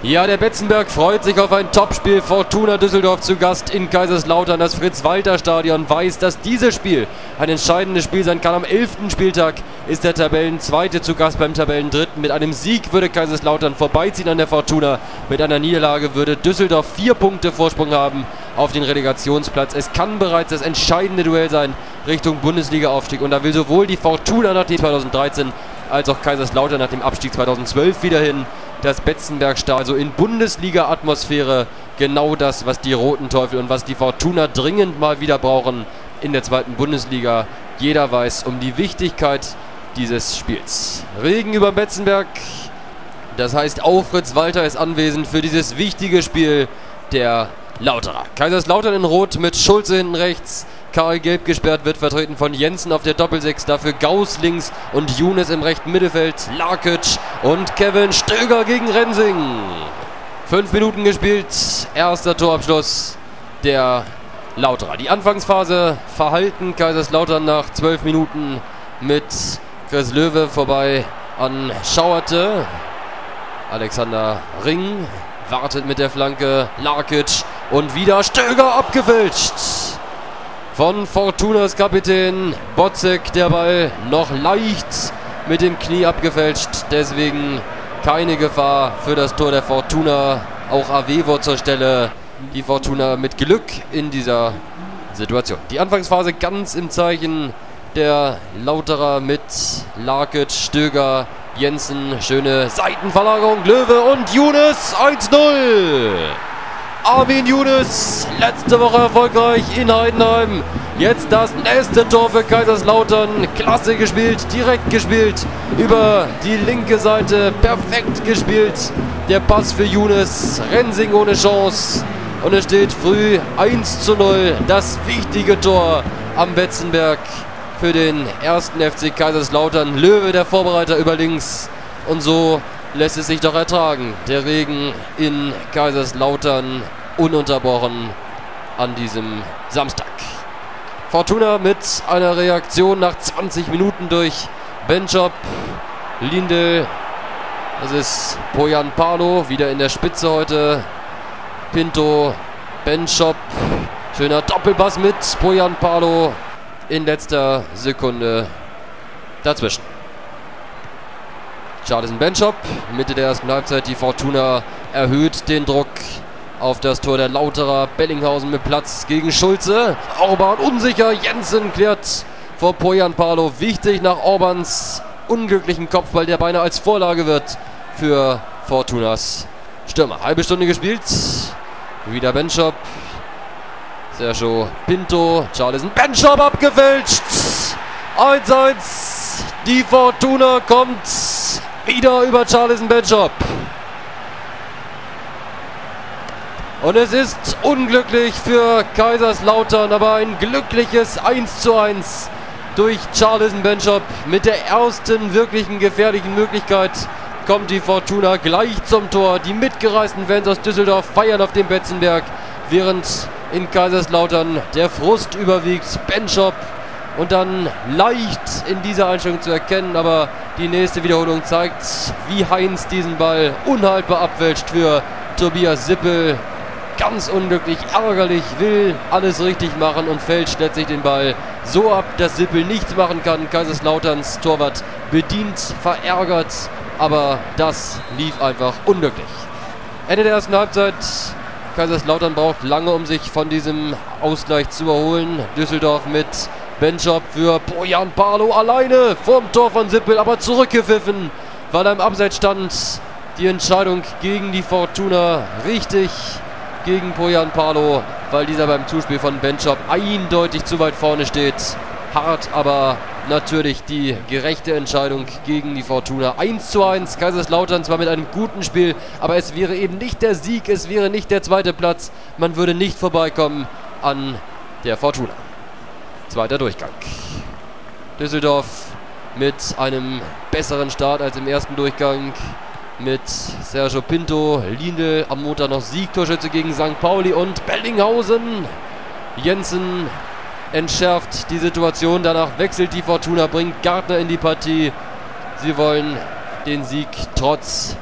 Ja, der Betzenberg freut sich auf ein Topspiel. Fortuna Düsseldorf zu Gast in Kaiserslautern. Das Fritz-Walter-Stadion weiß, dass dieses Spiel ein entscheidendes Spiel sein kann. Am 11. Spieltag ist der Tabellenzweite zu Gast beim Tabellendritten. Mit einem Sieg würde Kaiserslautern vorbeiziehen an der Fortuna. Mit einer Niederlage würde Düsseldorf 4 Punkte Vorsprung haben auf den Relegationsplatz. Es kann bereits das entscheidende Duell sein Richtung Bundesliga-Aufstieg. Und da will sowohl die Fortuna nach dem 2013 als auch Kaiserslautern nach dem Abstieg 2012 wieder hin. Das Betzenberg-Stadion, also in Bundesliga-Atmosphäre, genau das, was die Roten Teufel und was die Fortuna dringend mal wieder brauchen in der zweiten Bundesliga. Jeder weiß um die Wichtigkeit dieses Spiels. Regen über Betzenberg, das heißt auch Fritz Walter ist anwesend für dieses wichtige Spiel der Lauterer. Kaiserslautern in Rot mit Schulze hinten rechts. Karl gelb gesperrt, wird vertreten von Jensen auf der Doppelsechs, dafür Gauss links und Younes im rechten Mittelfeld, Larkic und Kevin Stöger gegen Rensing. 5 Minuten gespielt, erster Torabschluss der Lauterer. Die Anfangsphase verhalten Kaiserslautern nach 12 Minuten mit Chris Löwe vorbei an Schauerte. Alexander Ring wartet mit der Flanke, Larkic und wieder Stöger abgefälscht. Von Fortunas Kapitän Botzek, der Ball noch leicht mit dem Knie abgefälscht. Deswegen keine Gefahr für das Tor der Fortuna. Auch Avevo zur Stelle. Die Fortuna mit Glück in dieser Situation. Die Anfangsphase ganz im Zeichen der Lauterer mit Larkic, Stöger, Jensen. Schöne Seitenverlagerung. Löwe und Younes 1-0. Armin Younes, letzte Woche erfolgreich in Heidenheim. Jetzt das nächste Tor für Kaiserslautern. Klasse gespielt, direkt gespielt. Über die linke Seite, perfekt gespielt. Der Pass für Younes, Rensing ohne Chance. Und es steht früh 1-0. Das wichtige Tor am Betzenberg für den ersten FC Kaiserslautern. Löwe, der Vorbereiter, über links. Und so lässt es sich doch ertragen. Der Regen in Kaiserslautern ununterbrochen an diesem Samstag. Fortuna mit einer Reaktion nach 20 Minuten durch Benchop, Lindl. Das ist Poyan Palo, wieder in der Spitze heute. Pinto, Benchop. Schöner Doppelpass mit Poyan Palo in letzter Sekunde dazwischen. Charlison Benchop, Mitte der ersten Halbzeit. Die Fortuna erhöht den Druck auf das Tor der Lauterer. Bellinghausen mit Platz gegen Schulze. Orban unsicher. Jensen klärt vor Poyan Palo. Wichtig nach Orbans unglücklichen Kopfball, der beinahe als Vorlage wird für Fortunas Stürmer. Halbe Stunde gespielt. Wieder Benchop. Sergio Pinto. Charlison Benchop abgefälscht. 1-1. Die Fortuna kommt wieder über Charlison Benchop. Und es ist unglücklich für Kaiserslautern, aber ein glückliches 1:1 durch Charlison Benchop. Mit der ersten wirklichen gefährlichen Möglichkeit kommt die Fortuna gleich zum Tor. Die mitgereisten Fans aus Düsseldorf feiern auf dem Betzenberg, während in Kaiserslautern der Frust überwiegt. Benchop und dann leicht in dieser Einstellung zu erkennen, aber die nächste Wiederholung zeigt, wie Heinz diesen Ball unhaltbar abwälzt für Tobias Sippel. Ganz unglücklich, ärgerlich, will alles richtig machen und fälscht letztlich den Ball so ab, dass Sippel nichts machen kann. Kaiserslauterns Torwart bedient, verärgert, aber das lief einfach unglücklich. Ende der ersten Halbzeit. Kaiserslautern braucht lange, um sich von diesem Ausgleich zu erholen. Düsseldorf mit Benchop für Poyan Palo alleine vorm Tor von Sippel, aber zurückgepfiffen, weil er im Abseits stand. Die Entscheidung gegen die Fortuna richtig, gegen Poyan Palo, weil dieser beim Zuspiel von Benchop eindeutig zu weit vorne steht. Hart, aber natürlich die gerechte Entscheidung gegen die Fortuna. 1:1. Kaiserslautern zwar mit einem guten Spiel, aber es wäre eben nicht der Sieg, es wäre nicht der zweite Platz. Man würde nicht vorbeikommen an der Fortuna. Zweiter Durchgang. Düsseldorf mit einem besseren Start als im ersten Durchgang. Mit Sergio Pinto, Lindl am Montag noch Siegtorschütze gegen St. Pauli und Bellinghausen. Jensen entschärft die Situation. Danach wechselt die Fortuna, bringt Gardner in die Partie. Sie wollen den Sieg trotz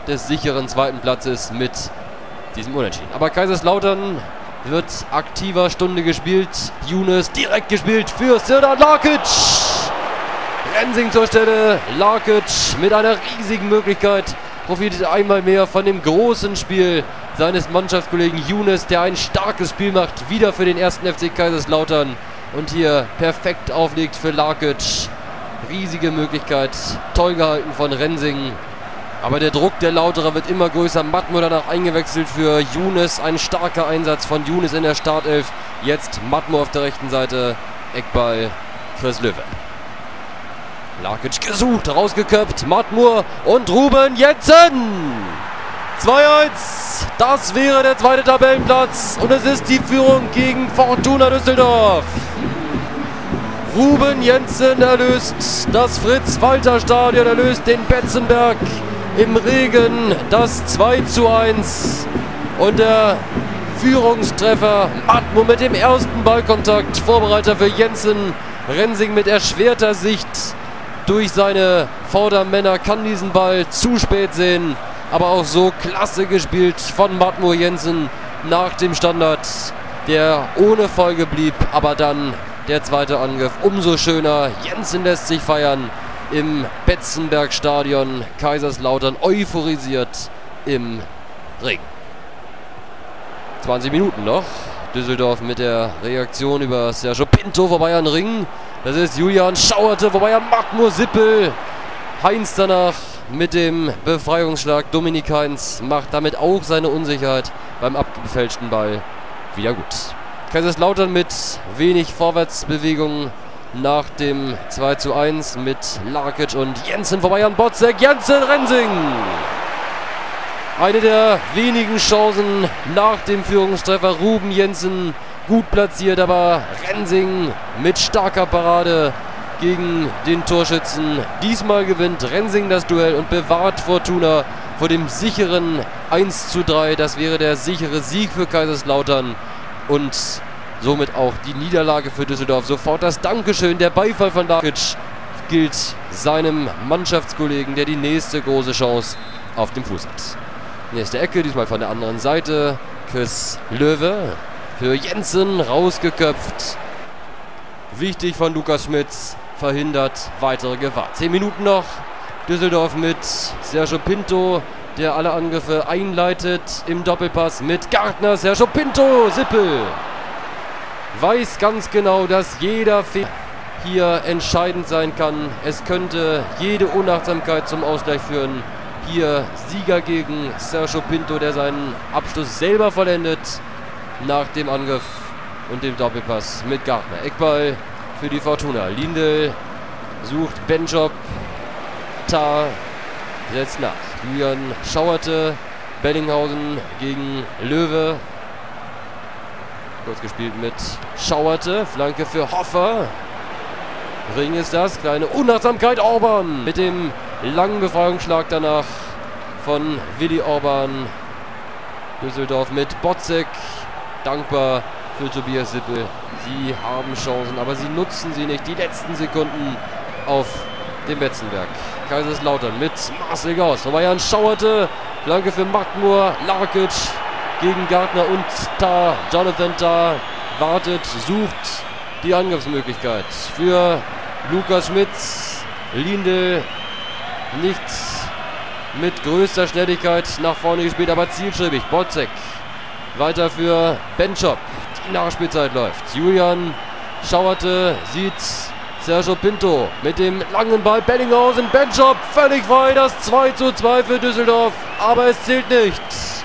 des sicheren zweiten Platzes mit diesem Unentschieden. Aber Kaiserslautern wird aktiver, Stunde gespielt. Younes direkt gespielt für Serdar Larkic. Rensing zur Stelle. Larkic mit einer riesigen Möglichkeit. Profitiert einmal mehr von dem großen Spiel seines Mannschaftskollegen Younes, der ein starkes Spiel macht. Wieder für den ersten FC Kaiserslautern. Und hier perfekt auflegt für Larkic. Riesige Möglichkeit. Toll gehalten von Rensing. Aber der Druck der Lauterer wird immer größer. Matmo danach eingewechselt für Younes. Ein starker Einsatz von Younes in der Startelf. Jetzt Matmo auf der rechten Seite. Eckball Chris Löwe. Larkic gesucht, rausgeköpft. Matmo und Ruben Jensen. 2-1. Das wäre der zweite Tabellenplatz. Und es ist die Führung gegen Fortuna Düsseldorf. Ruben Jensen erlöst das Fritz-Walter-Stadion, erlöst den Betzenberg im Regen, das 2:1 und der Führungstreffer Matmo mit dem ersten Ballkontakt, Vorbereiter für Jensen. Rensing mit erschwerter Sicht durch seine Vordermänner kann diesen Ball zu spät sehen, aber auch so klasse gespielt von Matmo Jensen nach dem Standard, der ohne Folge blieb, aber dann der zweite Angriff umso schöner. Jensen lässt sich feiern im Betzenberg-Stadion. Kaiserslautern euphorisiert im Regen. 20 Minuten noch. Düsseldorf mit der Reaktion über Sergio Pinto vorbei an Ring. Das ist Julian Schauerte vorbei an Matmo Sippel. Heinz danach mit dem Befreiungsschlag. Dominik Heinz macht damit auch seine Unsicherheit beim abgefälschten Ball wieder gut. Kaiserslautern mit wenig Vorwärtsbewegung nach dem 2:1 mit Larkic und Jensen vorbei an Botzek. Jensen, Rensing. Eine der wenigen Chancen nach dem Führungstreffer. Ruben Jensen gut platziert, aber Rensing mit starker Parade gegen den Torschützen. Diesmal gewinnt Rensing das Duell und bewahrt Fortuna vor dem sicheren 1:3. Das wäre der sichere Sieg für Kaiserslautern und somit auch die Niederlage für Düsseldorf. Sofort das Dankeschön, der Beifall von Larkic gilt seinem Mannschaftskollegen, der die nächste große Chance auf dem Fuß hat. Nächste Ecke, diesmal von der anderen Seite. Chris Löwe für Jensen rausgeköpft. Wichtig von Lukas Schmitz, verhindert weitere Gefahr. 10 Minuten noch. Düsseldorf mit Sergio Pinto, der alle Angriffe einleitet im Doppelpass mit Gartner. Sergio Pinto, Sippel weiß ganz genau, dass jeder Fehler hier entscheidend sein kann. Es könnte jede Unachtsamkeit zum Ausgleich führen. Hier Sieger gegen Sergio Pinto, der seinen Abschluss selber vollendet nach dem Angriff und dem Doppelpass mit Gartner. Eckball für die Fortuna. Lindl sucht Benjob. Tar setzt nach. Julian Schauerte. Bellinghausen gegen Löwe. Kurz gespielt mit Schauerte. Flanke für Hoffer. Ring ist das. Kleine Unachtsamkeit. Orban mit dem langen Befreiungsschlag danach von Willi Orban. Düsseldorf mit Botzek. Dankbar für Tobias Sippel. Sie haben Chancen, aber sie nutzen sie nicht. Die letzten Sekunden auf dem Betzenberg. Kaiserslautern mit Marcel Gauss. Vorbei an Schauerte. Flanke für Matmur. Larkic gegen Gartner und Tar. Jonathan Tar wartet, sucht die Angriffsmöglichkeit für Lukas Schmitz. Lindl nicht mit größter Schnelligkeit nach vorne gespielt, aber zielstrebig. Botzek weiter für Benjob. Die Nachspielzeit läuft. Julian Schauerte sieht Sergio Pinto mit dem langen Ball. Bellinghausen, Benjob völlig frei. Das 2:2 für Düsseldorf, aber es zählt nicht,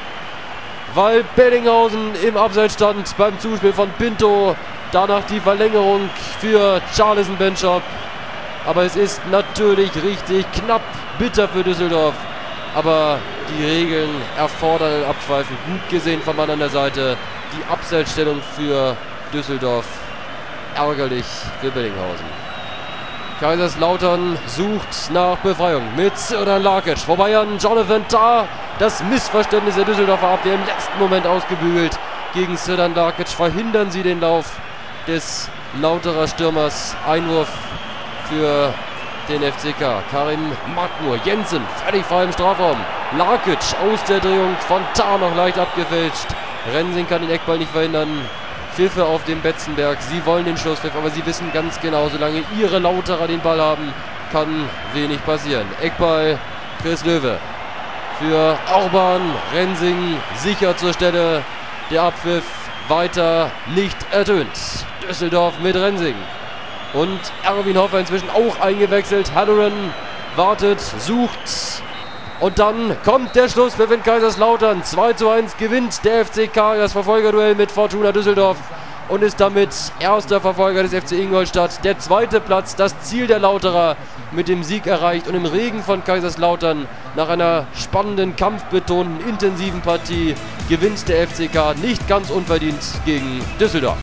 weil Bellinghausen im Abseits stand beim Zuspiel von Pinto. Danach die Verlängerung für Charlison Benjob. Aber es ist natürlich richtig knapp, bitter für Düsseldorf. Aber die Regeln erfordern ein Abpfeifen. Gut gesehen vom Mann an der Seite. Die Abseitsstellung für Düsseldorf ärgerlich für Bellinghausen. Kaiserslautern sucht nach Befreiung mit Serdar Larkic. Vorbei an Jonathan Tar. Das Missverständnis der Düsseldorfer Abwehr im letzten Moment ausgebügelt. Gegen Serdar Larkic verhindern sie den Lauf des Lauterer Stürmers. Einwurf für den FCK. Karim Matmur. Jensen völlig frei im Strafraum. Larkic aus der Drehung von Tar noch leicht abgefälscht. Rensing kann den Eckball nicht verhindern. Pfiffe auf dem Betzenberg. Sie wollen den Schlusspfiff, aber sie wissen ganz genau, solange ihre Lauterer den Ball haben, kann wenig passieren. Eckball, Chris Löwe für Orban. Rensing sicher zur Stelle. Der Abpfiff weiter nicht ertönt. Düsseldorf mit Rensing. Und Erwin Hoffer inzwischen auch eingewechselt. Halloran wartet, sucht. Und dann kommt der Schlusspfiff in Kaiserslautern. 2:1 gewinnt der FCK das Verfolgerduell mit Fortuna Düsseldorf und ist damit erster Verfolger des FC Ingolstadt. Der zweite Platz, das Ziel der Lauterer, mit dem Sieg erreicht. Und im Regen von Kaiserslautern, nach einer spannenden, kampfbetonten, intensiven Partie, gewinnt der FCK nicht ganz unverdient gegen Düsseldorf.